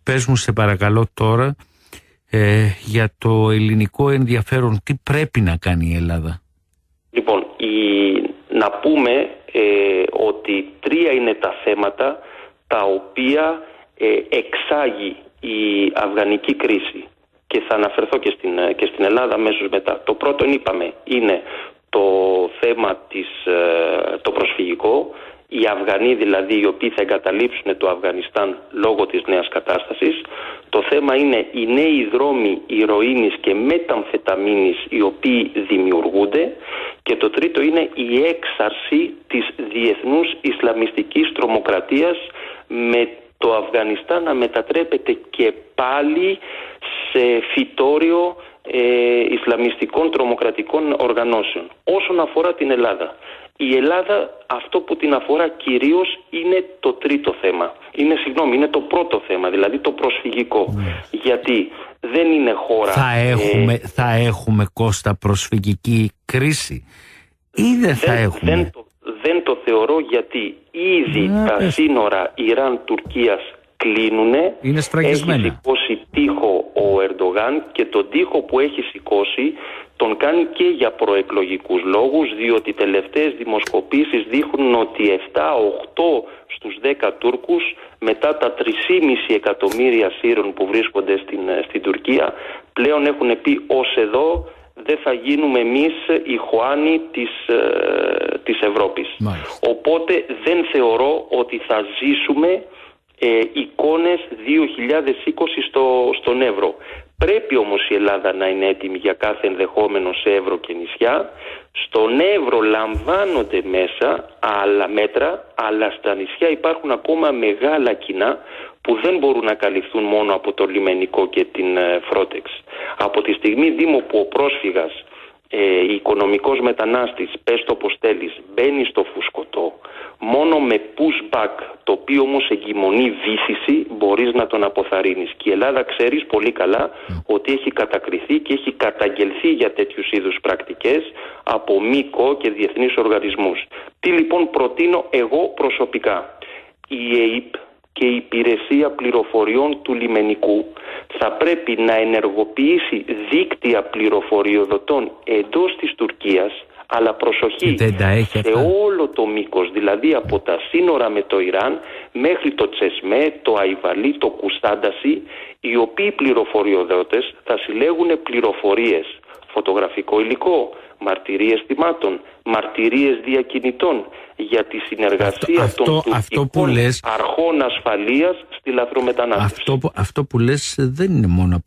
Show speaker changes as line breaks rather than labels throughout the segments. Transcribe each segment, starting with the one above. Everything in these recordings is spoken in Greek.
πες μου σε παρακαλώ τώρα για το ελληνικό ενδιαφέρον, τι πρέπει να κάνει η Ελλάδα?
Λοιπόν, να πούμε ότι 3 είναι τα θέματα τα οποία εξάγει η αφγανική κρίση, και θα αναφερθώ και στην Ελλάδα αμέσως μετά. Το πρώτο, είπαμε, είναι το θέμα το προσφυγικό. Οι Αφγανοί δηλαδή, οι οποίοι θα εγκαταλείψουν το Αφγανιστάν λόγω της νέας κατάστασης. Το θέμα είναι οι νέοι δρόμοι ηρωίνης και μεταμφεταμίνης οι οποίοι δημιουργούνται. Και το τρίτο είναι η έξαρση της διεθνούς ισλαμιστικής τρομοκρατίας, με το Αφγανιστάν να μετατρέπεται και πάλι σε φυτόριο ισλαμιστικών τρομοκρατικών οργανώσεων. Όσον αφορά την Ελλάδα, η Ελλάδα, αυτό που την αφορά κυρίως είναι το τρίτο θέμα. Είναι το πρώτο θέμα, δηλαδή το προσφυγικό. Γιατί δεν είναι χώρα...
Θα έχουμε, Κώστα, προσφυγική κρίση ή δεν θα έχουμε?
Δεν το θεωρώ, γιατί ήδη τα σύνορα Ιράν-Τουρκίας κλείνουνε.
Είναι σφραγισμένα.
Έχει σηκώσει τείχο ο Ερντογάν, και τον τείχο που έχει σηκώσει τον κάνει και για προεκλογικούς λόγους, διότι τελευταίες δημοσκοπήσεις δείχνουν ότι 7-8 στους 10 Τούρκους, μετά τα 3,5 εκατομμύρια Σύρων που βρίσκονται στην Τουρκία, πλέον έχουν πει ως εδώ, δεν θα γίνουμε εμείς οι Χουάνοι της Ευρώπης.
Μάλιστα.
Οπότε δεν θεωρώ ότι θα ζήσουμε εικόνες 2020 στον Εύρο. Πρέπει όμως η Ελλάδα να είναι έτοιμη για κάθε ενδεχόμενο σε Εύρο και νησιά. Στον Εύρο λαμβάνονται μέσα άλλα μέτρα, αλλά στα νησιά υπάρχουν ακόμα μεγάλα κοινά που δεν μπορούν να καλυφθούν μόνο από το λιμενικό και την Frontex. Από τη στιγμή, Δήμο, που ο πρόσφυγας, οικονομικός μετανάστης, πες το πως θέλεις, μπαίνει στο φουσκωτό, μόνο με pushback, το οποίο όμως εγκυμονεί βύθιση, μπορείς να τον αποθαρρύνεις. Και η Ελλάδα, ξέρεις πολύ καλά, ότι έχει κατακριθεί και έχει καταγγελθεί για τέτοιους είδους πρακτικές από ΜΚΟ και διεθνείς οργανισμούς. Τι λοιπόν προτείνω εγώ προσωπικά? Η ΕΕΠ και η Υπηρεσία Πληροφοριών του Λιμενικού θα πρέπει να ενεργοποιήσει δίκτυα πληροφοριοδοτών εντός της Τουρκίας, αλλά προσοχή, σε όλο το μήκος, δηλαδή από τα σύνορα με το Ιράν μέχρι το Τσεσμέ, το Αϊβαλί, το Κουστάνταση, οι οποίοι πληροφοριοδότες θα συλλέγουν πληροφορίες, φωτογραφικό υλικό, μαρτυρίες θυμάτων, μαρτυρίες διακινητών, για τη συνεργασία των τουρκικών αρχών ασφαλείας στη λαθρομετανάστευση.
Αυτό που λες δεν είναι μόνο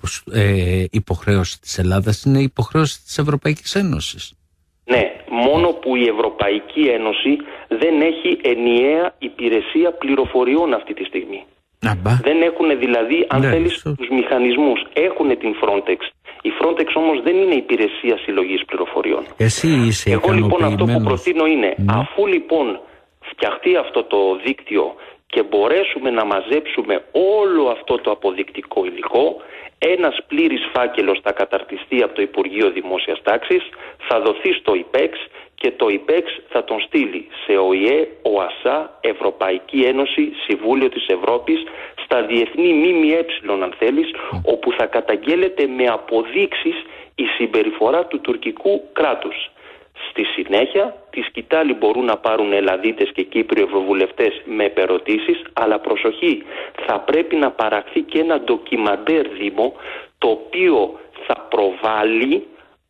υποχρέωση της Ελλάδας, είναι υποχρέωση της Ευρωπαϊκής Ένωσης.
Ναι, μόνο που η Ευρωπαϊκή Ένωση δεν έχει ενιαία υπηρεσία πληροφοριών αυτή τη στιγμή. Δεν έχουν δηλαδή, αν θέλεις, τους μηχανισμούς. Έχουν την Frontex. Η Frontex όμως δεν είναι υπηρεσία συλλογής πληροφοριών. Εγώ λοιπόν αυτό που προτείνω είναι, αφού λοιπόν φτιαχτεί αυτό το δίκτυο και μπορέσουμε να μαζέψουμε όλο αυτό το αποδεικτικό υλικό, ένας πλήρης φάκελος θα καταρτιστεί από το Υπουργείο Δημόσιας Τάξης, θα δοθεί στο ΙΠΕΞ και το ΙΠΕΞ θα τον στείλει σε ΟΗΕ, ΟΑΣΑ, Ευρωπαϊκή Ένωση, Συμβούλιο της Ευρώπης, στα διεθνή ΜΜΕ αν θέλεις, όπου θα καταγγέλλεται με αποδείξεις η συμπεριφορά του τουρκικού κράτους. Στη συνέχεια, τη σκητάλη μπορούν να πάρουν Ελλαδίτες και Κύπριοι ευρωβουλευτές με επερωτήσεις, αλλά προσοχή, θα πρέπει να παραχθεί και ένα ντοκιμαντέρ, Δήμο, το οποίο θα προβάλλει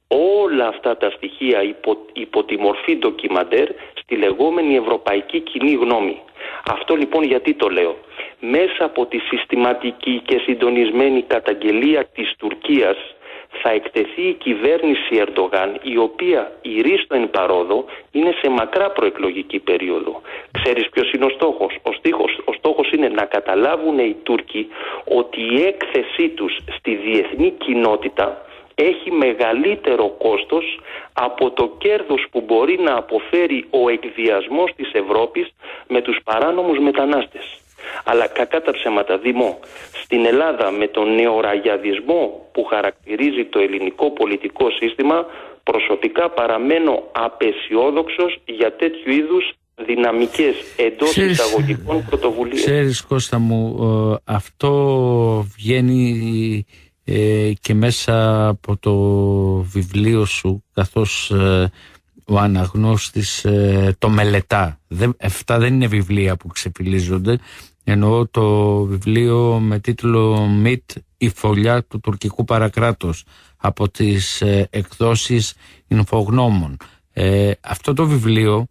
όλα αυτά τα στοιχεία υπό τη μορφή ντοκιμαντέρ στη λεγόμενη ευρωπαϊκή κοινή γνώμη. Αυτό λοιπόν γιατί το λέω? Μέσα από τη συστηματική και συντονισμένη καταγγελία της Τουρκίας θα εκτεθεί η κυβέρνηση Ερντογάν, η οποία ηρίστο εν παρόδο είναι σε μακρά προεκλογική περίοδο. Ξέρεις ποιος είναι ο στόχος? Ο στόχος είναι να καταλάβουν οι Τούρκοι ότι η έκθεσή τους στη διεθνή κοινότητα έχει μεγαλύτερο κόστος από το κέρδος που μπορεί να αποφέρει ο εκβιασμός της Ευρώπης με τους παράνομους μετανάστες. Αλλά κακά τα ψέματα, Δήμο, στην Ελλάδα με τον νεοραγιαδισμό που χαρακτηρίζει το ελληνικό πολιτικό σύστημα, προσωπικά παραμένω απαισιόδοξος για τέτοιου είδους δυναμικές εντός εισαγωγικών πρωτοβουλίες.
Ξέρεις, Κώστα μου, αυτό βγαίνει και μέσα από το βιβλίο σου, καθώς ο αναγνώστης το μελετά. Αυτά δεν είναι βιβλία που ξεφυλίζονται. Εννοώ το βιβλίο με τίτλο «Μιτ, η φωλιά του τουρκικού παρακράτους» από τις εκδόσεις Ινφογνώμων. Αυτό το βιβλίο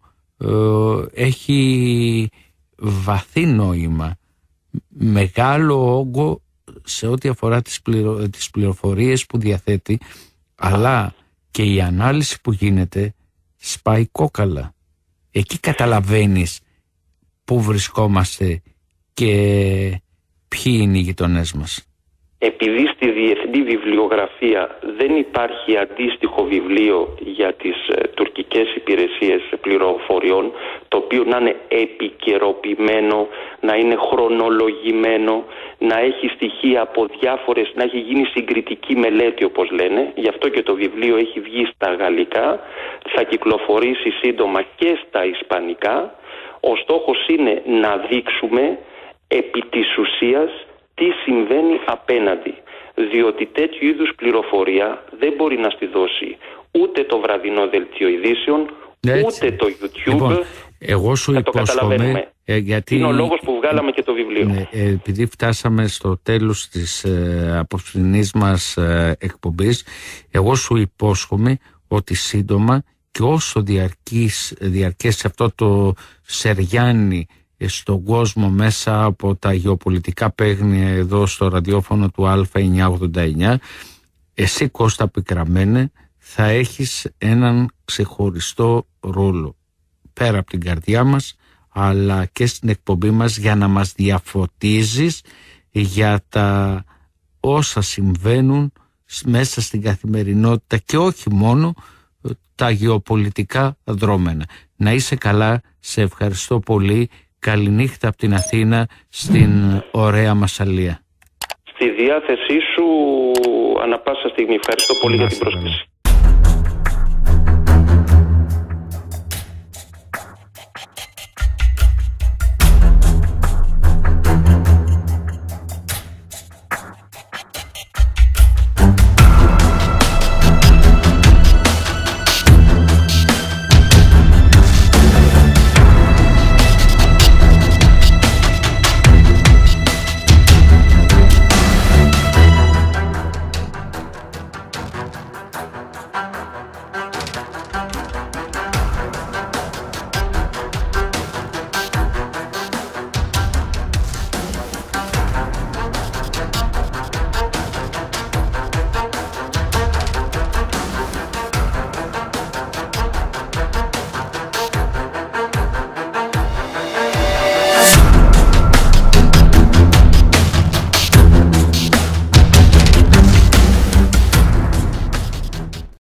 έχει βαθύ νόημα, μεγάλο όγκο σε ό,τι αφορά τις πληροφορίες που διαθέτει, αλλά και η ανάλυση που γίνεται σπάει κόκαλα. Εκεί καταλαβαίνεις πού βρισκόμαστε και ποιοι είναι οι γειτονές μας.
Επειδή στη διεθνή βιβλιογραφία δεν υπάρχει αντίστοιχο βιβλίο για τις τουρκικές υπηρεσίες πληροφοριών, το οποίο να είναι επικαιροποιημένο, να είναι χρονολογημένο, να έχει στοιχεία από διάφορες, να έχει γίνει συγκριτική μελέτη όπως λένε, γι' αυτό και το βιβλίο έχει βγει στα γαλλικά, θα κυκλοφορήσει σύντομα και στα ισπανικά. Ο στόχος είναι να δείξουμε επί της ουσίας τι συμβαίνει απέναντι, διότι τέτοιου είδους πληροφορία δεν μπορεί να στη δώσει ούτε το βραδινό δελτίο ειδήσεων, ούτε το YouTube.
Λοιπόν, εγώ σου υπόσχομαι, γιατί
είναι ο λόγος που βγάλαμε και το βιβλίο.
Επειδή φτάσαμε στο τέλος της απόψινής μας εκπομπής, εγώ σου υπόσχομαι ότι σύντομα και όσο διαρκέσει αυτό το σεριάνι στον κόσμο μέσα από τα γεωπολιτικά παίγνια εδώ στο ραδιόφωνο του Α989, εσύ, Κώστα Πικραμένε, θα έχεις έναν ξεχωριστό ρόλο πέρα από την καρδιά μας, αλλά και στην εκπομπή μας, για να μας διαφωτίζεις για τα όσα συμβαίνουν μέσα στην καθημερινότητα και όχι μόνο τα γεωπολιτικά δρόμενα. Να είσαι καλά, σε ευχαριστώ πολύ. Καληνύχτα από την Αθήνα στην ωραία Μασσαλία.
Στη διάθεσή σου ανά πάσα στιγμή. Ευχαριστώ πολύ για την πρόσκληση.